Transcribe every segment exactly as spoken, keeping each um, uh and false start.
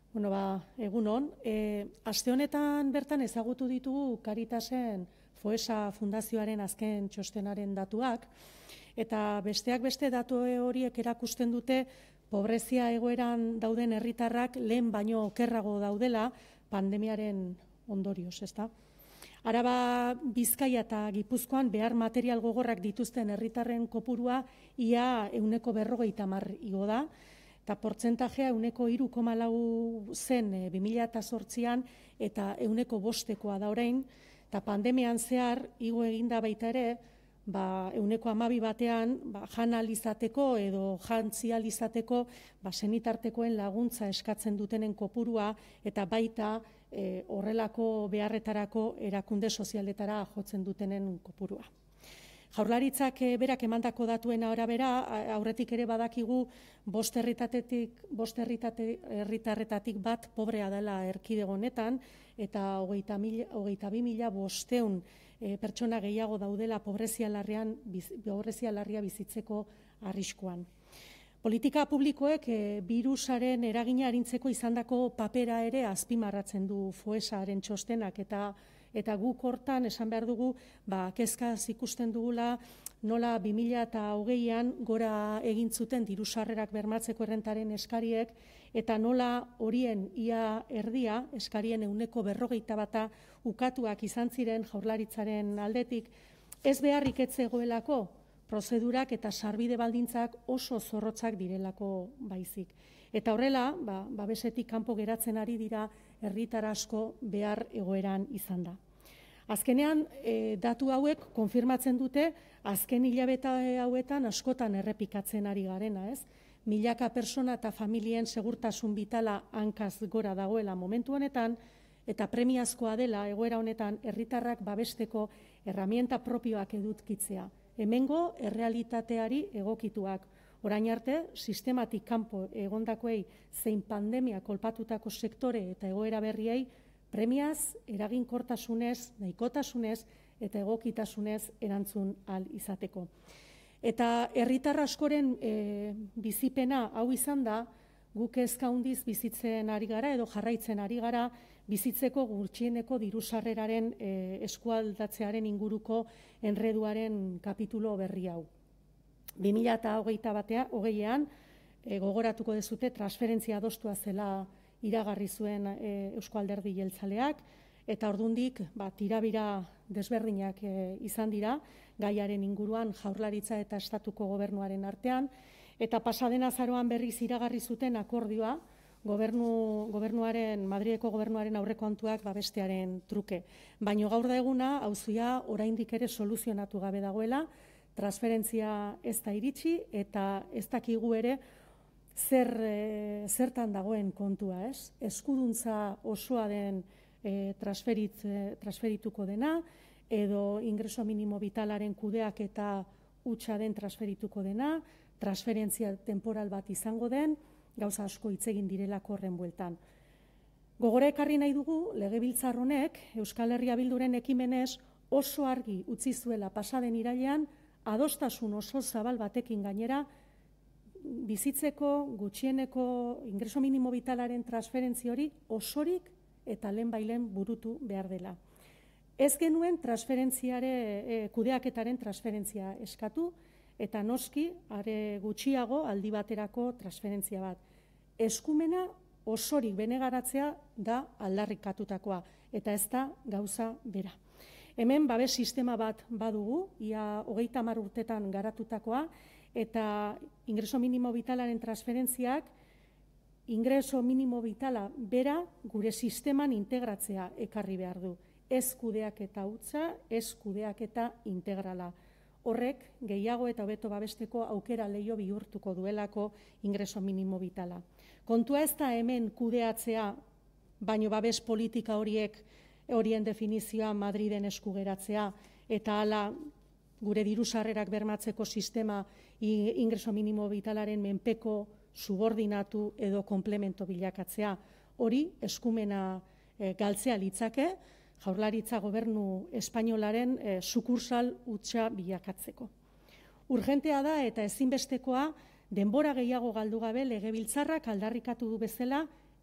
Bueno, ba, egunon. E, aste honetan bertan ezagutu ditugu Caritasen Foessa Fundazioaren azken txostenaren datuak, eta besteak beste datu horiek erakusten dute pobrezia egoeran dauden herritarrak lehen baino okerrago daudela pandemiaren ondorioz, ezta? Araba, Bizkaia eta Gipuzkoan behar material gogorrak dituzten herritarren kopurua ia ehuneko berrogeita hamar igo da, eta portzentajea ehuneko hiru koma lau zen e, bi mila zortzian eta ehuneko bostekoa da orain, eta pandemian zehar igo eginda baita ere, ba, ehuneko hamabi batean ba, jan ahal izateko edo jantzi ahal izateko ba, senitartekoen laguntza eskatzen dutenen kopurua eta baita e, horrelako beharretarako erakunde sozialetara jotzen dutenen kopurua. Jaurlaritzak berak emandako datuen arabera, aurretik ere badakigu bost herritatetik, bost herritarretatik bat pobrea dela erkidego honetan, eta hogeita, mila, hogeita bi mila bosteun e, pertsona gehiago daudela pobrezia larrian, biz, pobrezia larria bizitzeko arriskuan. Politika publikoek e, birusaren eragina arintzeko izandako papera ere azpimarratzen du Foessaren txostenak, eta Eta guk hortan esan behar dugu, ba, kezkaz ikusten dugula nola bi mila hogeian gora egin zuten diru sarrerak bermatzeko errentaren eskariek, eta nola horien ia erdia, eskarien ehuneko berrogeita bata ukatuak izan ziren Jaurlaritzaren aldetik, ez beharrik ez zegoelako prozedurak eta sarbide baldintzak oso zorrotzak direlako baizik. Eta horrela, ba, babesetik kanpo geratzen ari dira herritar asko behar egoeran izan da. Azkenean, e, datu hauek konfirmatzen dute, azken hilabete hauetan askotan errepikatzen ari garena, ez? Milaka persona eta familien segurtasun bitala hankaz gora dagoela momentu honetan, eta premiazkoa dela egoera honetan herritarrak babesteko erramienta propioak edutkitzea. Hemengo errealitateari egokituak. Orain arte, sistematik kanpo egondakoei zein pandemia kolpatutako sektore eta egoera berriei premiaz, eraginkortasunez, nahikotasunez eta egokitasunez erantzun ahal izateko. Eta herritar askoren e, bizipena hau izan da, guk kezka handiz bizitzen ari gara edo jarraitzen ari gara bizitzeko gutxieneko diru sarreraren e, eskualdatzearen inguruko enreduaren kapitulo berri hau. bi mila hogeita batean, hogeian, e, gogoratuko dezute transferentzia adostua zela iragarri zuen e, Eusko Alderdi Jeltzaleak, eta ordundik ba, tirabira desberdinak e, izan dira, gaiaren inguruan Jaurlaritza eta Estatuko Gobernuaren artean, eta pasaden azaroan berriz iragarri zuten akordioa, gobernu, gobernuaren, Madrileko gobernuaren aurrekontuak babestearen truke. Baina gaur da eguna, auzia oraindik ere soluzionatu gabe dagoela, transferentzia ez da iritsi eta ez dakigu ere zer, e, zertan dagoen kontua, ez? Eskuduntza osoa den e, transferit, e, transferituko dena, edo ingreso minimo vitalaren kudeak eta hutsa den transferituko dena, transferentzia temporal bat izango den, gauza asko hitz egin direlako horren bueltan. Gogora ekarri nahi dugu, Legebiltzar honek Euskal Herria Bilduren ekimenez oso argi utzi zuela pasaden irailean, adostasun oso zabal batekin gainera, bizitzeko gutxieneko ingreso minimo vitalaren transferentzia hori osorik eta lehenbailen burutu behar dela. Ez genuen transferentziare, e, kudeaketaren transferentzia eskatu, eta noski, are gutxiago aldi baterako transferentzia bat. Eskumena osorik benegaratzea da aldarrikatutakoa, eta ez da gauza bera. Hemen babes sistema bat badugu, ia hogeita hamar urtetan garatutakoa, eta ingreso minimo vitalaren transferentziak, ingreso minimo vitala bera gure sisteman integratzea ekarri behar du. Ez kudeak eta hutsa, ez kudeak eta integrala. Horrek gehiago eta hobeto babesteko aukera leiho bihurtuko duelako ingreso minimo vitala. Kontua ez da hemen kudeatzea, baino babes politika horiek horien definizioa Madriden esku geratzea, eta hala gure diru sarrerak bermatzeko sistema ingreso minimo vitalaren menpeko subordinatu edo komplemento bilakatzea. Hori eskumena e, galtzea litzake, Jaurlaritza gobernu espainolaren e, sukursal hutsa bilakatzeko. Urgentea da eta ezinbestekoa denbora gehiago galdu gabe Legebiltzarrak aldarrikatu du bezala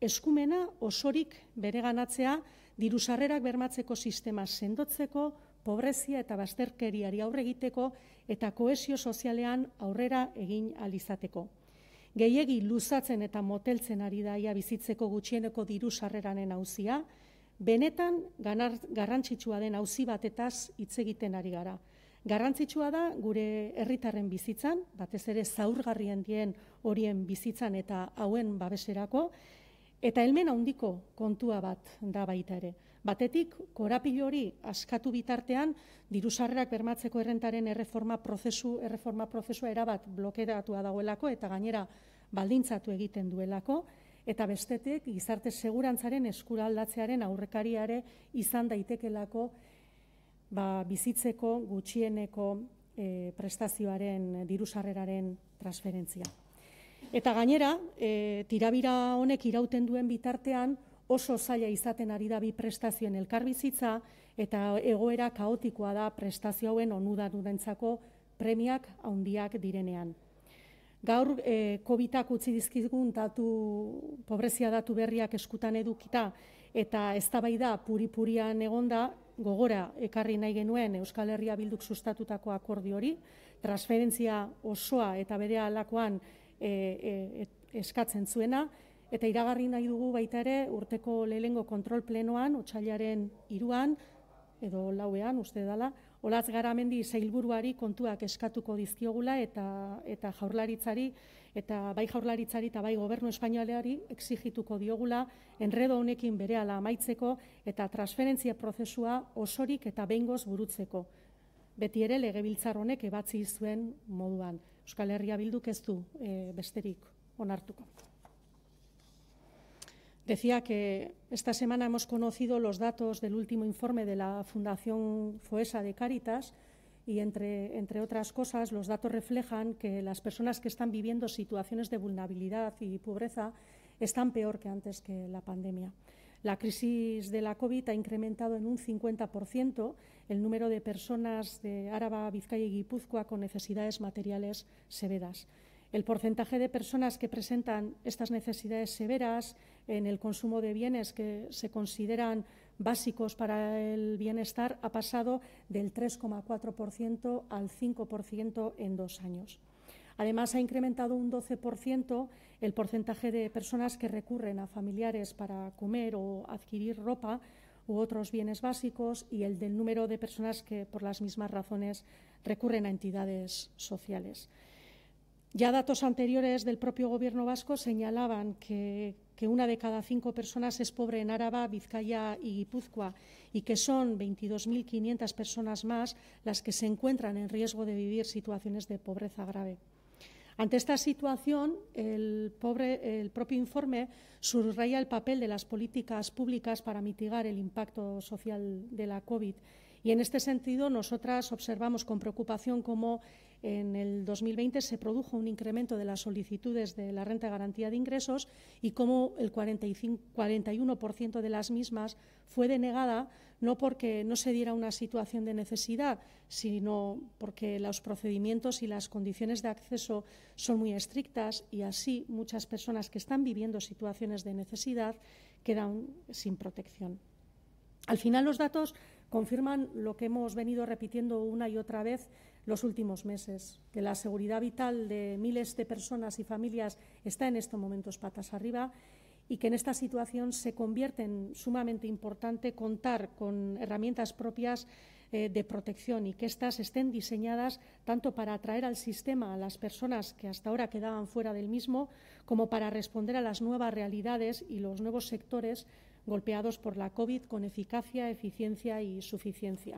eskumena osorik bereganatzea diru sarrerak bermatzeko sistema sendotzeko, pobrezia eta bazterkeriari aurre egiteko eta kohesio sozialean aurrera egin ahal izateko. Gehiegi luzatzen eta moteltzen ari da ia bizitzeko gutxieneko diru sarreraren auzia, benetan garrantzitsua den auzi batetaz hitz egiten ari gara. Garrantzitsua da gure herritarren bizitzan, batez ere zaurgarrien dien horien bizitzan eta hauen babeserako, eta helmen handiko kontua bat da baita ere. Batetik, korapilo hori askatu bitartean, diru sarrerak bermatzeko errentaren erreforma prozesu, erreforma prozesua erabat blokeatua dagoelako eta gainera baldintzatu egiten duelako, eta bestetik, gizarte segurantzaren eskuraldatzearen aurrekariare izan daitekelako ba, bizitzeko gutxieneko e, prestazioaren diru sarreraren transferentzia. Eta gainera, e, tirabira honek irauten duen bitartean, oso zaila izaten ari da bi prestazioen elkarbizitza eta egoera kaotikoa da prestazio hauen onuradurentzako premiak handiak direnean. Gaur eh, covidak utzi dizkigun datu, pobrezia datu berriak eskutan edukita eta eztabaida puri-purian egonda, gogora ekarri nahi genuen Euskal Herria Bilduk sustatutako akordio hori, transferentzia osoa eta berehalakoan e, e, eskatzen zuena, eta iragarri nahi dugu baita ere urteko lehenengo kontrol plenoan, otsailaren hiruan, edo lauean, uste dela, Olatz Garamendi sailburuari kontuak eskatuko dizkiogula eta, eta jaurlaritzari, eta bai jaurlaritzari eta bai gobernu espainoleari exigituko diogula enredo honekin berehala amaitzeko eta transferentzia prozesua osorik eta behingoz burutzeko. Beti ere legebiltzar honek ebatzi zuen moduan. Euskal Herria Bilduk ez du e, besterik onartuko. Decía que esta semana hemos conocido los datos del último informe de la Fundación Foessa de Cáritas y, entre, entre otras cosas, los datos reflejan que las personas que están viviendo situaciones de vulnerabilidad y pobreza están peor que antes que la pandemia. La crisis de la COVID ha incrementado en un cincuenta por ciento el número de personas de Áraba, Vizcaya y Guipúzcoa con necesidades materiales severas. El porcentaje de personas que presentan estas necesidades severas en el consumo de bienes que se consideran básicos para el bienestar ha pasado del tres coma cuatro por ciento al cinco por ciento en dos años. Además, ha incrementado un doce por ciento el porcentaje de personas que recurren a familiares para comer o adquirir ropa u otros bienes básicos y el del número de personas que, por las mismas razones, recurren a entidades sociales. Ya datos anteriores del propio Gobierno vasco señalaban que, que una de cada cinco personas es pobre en Áraba, Vizcaya y Guipúzcoa y que son veintidós mil quinientas personas más las que se encuentran en riesgo de vivir situaciones de pobreza grave. Ante esta situación, el, pobre, el propio informe subraya el papel de las políticas públicas para mitigar el impacto social de la COVID. Y en este sentido, nosotras observamos con preocupación cómo en el dos mil veinte se produjo un incremento de las solicitudes de la renta de garantía de ingresos y cómo el cuarenta y cinco, cuarenta y uno por ciento de las mismas fue denegada, no porque no se diera una situación de necesidad, sino porque los procedimientos y las condiciones de acceso son muy estrictas y así muchas personas que están viviendo situaciones de necesidad quedan sin protección. Al final, los datos confirman lo que hemos venido repitiendo una y otra vez los últimos meses, que la seguridad vital de miles de personas y familias está en estos momentos patas arriba y que en esta situación se convierte en sumamente importante contar con herramientas propias eh, de protección y que éstas estén diseñadas tanto para atraer al sistema a las personas que hasta ahora quedaban fuera del mismo, como para responder a las nuevas realidades y los nuevos sectores golpeados por la COVID con eficacia, eficiencia y suficiencia.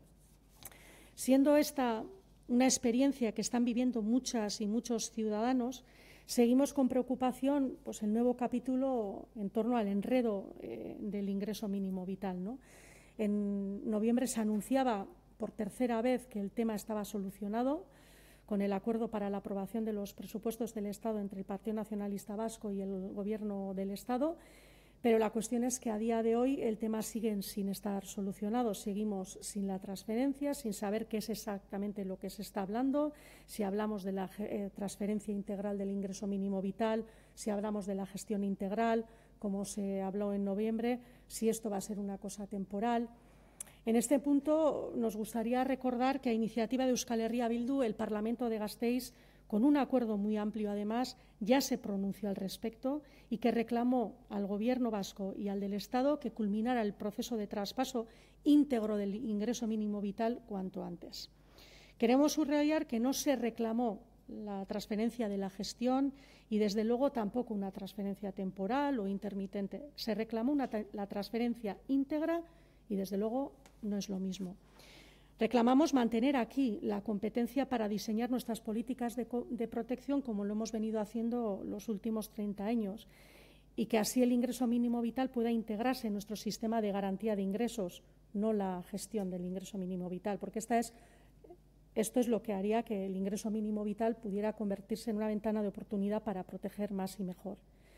Siendo esta una experiencia que están viviendo muchas y muchos ciudadanos, seguimos con preocupación pues, el nuevo capítulo en torno al enredo eh, del ingreso mínimo vital, ¿no? En noviembre se anunciaba por tercera vez que el tema estaba solucionado con el acuerdo para la aprobación de los presupuestos del Estado entre el Partido Nacionalista Vasco y el Gobierno del Estado. Pero la cuestión es que a día de hoy el tema sigue sin estar solucionado. Seguimos sin la transferencia, sin saber qué es exactamente lo que se está hablando, si hablamos de la eh, transferencia integral del ingreso mínimo vital, si hablamos de la gestión integral, como se habló en noviembre, si esto va a ser una cosa temporal. En este punto nos gustaría recordar que a iniciativa de Euskal Herria Bildu, el Parlamento de Gasteiz, con un acuerdo muy amplio además, ya se pronunció al respecto y que reclamó al Gobierno vasco y al del Estado que culminara el proceso de traspaso íntegro del ingreso mínimo vital cuanto antes. Queremos subrayar que no se reclamó la transferencia de la gestión y, desde luego, tampoco una transferencia temporal o intermitente. Se reclamó una, la transferencia íntegra y, desde luego, no es lo mismo. Reclamamos mantener aquí la competencia para diseñar nuestras políticas de, de protección, como lo hemos venido haciendo los últimos treinta años, y que así el ingreso mínimo vital pueda integrarse en nuestro sistema de garantía de ingresos, no la gestión del ingreso mínimo vital, porque esta es, esto es lo que haría que el ingreso mínimo vital pudiera convertirse en una ventana de oportunidad para proteger más y mejor.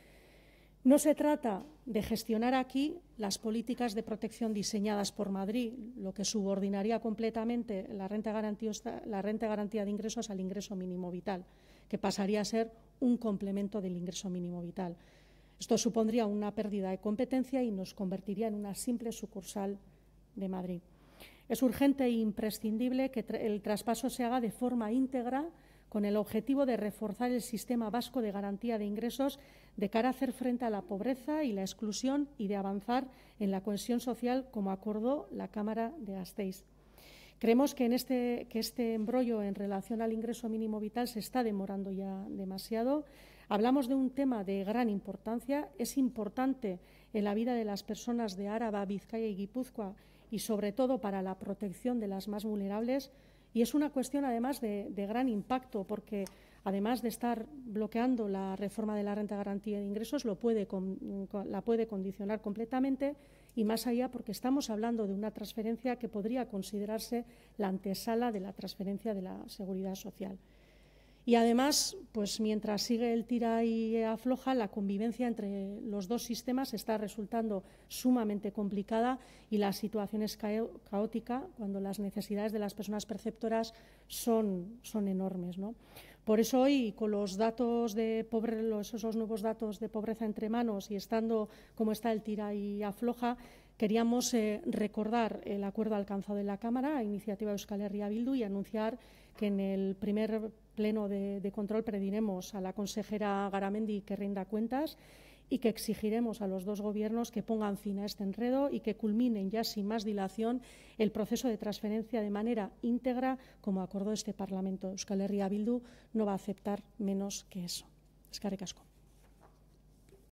No se trata de gestionar aquí las políticas de protección diseñadas por Madrid, lo que subordinaría completamente la renta garantía, la renta garantía de ingresos al ingreso mínimo vital, que pasaría a ser un complemento del ingreso mínimo vital. Esto supondría una pérdida de competencia y nos convertiría en una simple sucursal de Madrid. Es urgente e imprescindible que el traspaso se haga de forma íntegra, con el objetivo de reforzar el sistema vasco de garantía de ingresos de cara a hacer frente a la pobreza y la exclusión y de avanzar en la cohesión social, como acordó la Cámara de Gasteiz. Creemos que, en este, que este embrollo en relación al ingreso mínimo vital se está demorando ya demasiado. Hablamos de un tema de gran importancia. Es importante en la vida de las personas de Áraba, Vizcaya y Guipúzcoa y, sobre todo, para la protección de las más vulnerables. Y es una cuestión, además, de, de gran impacto, porque, además de estar bloqueando la reforma de la renta de garantía de ingresos, lo puede, con, la puede condicionar completamente y, más allá, porque estamos hablando de una transferencia que podría considerarse la antesala de la transferencia de la seguridad social. Y, además, pues mientras sigue el tira y afloja, la convivencia entre los dos sistemas está resultando sumamente complicada y la situación es caótica cuando las necesidades de las personas perceptoras son, son enormes, ¿no? Por eso hoy, con los datos de pobre, los, esos nuevos datos de pobreza entre manos y estando como está el tira y afloja, queríamos eh, recordar el acuerdo alcanzado en la Cámara a iniciativa de Euskal Herria Bildu y anunciar que en el primer pleno de, de control pediremos a la consejera Garamendi que rinda cuentas y que exigiremos a los dos gobiernos que pongan fin a este enredo y que culminen ya sin más dilación el proceso de transferencia de manera íntegra, como acordó este Parlamento. Euskal Herria Bildu no va a aceptar menos que eso. Eskerrik asko.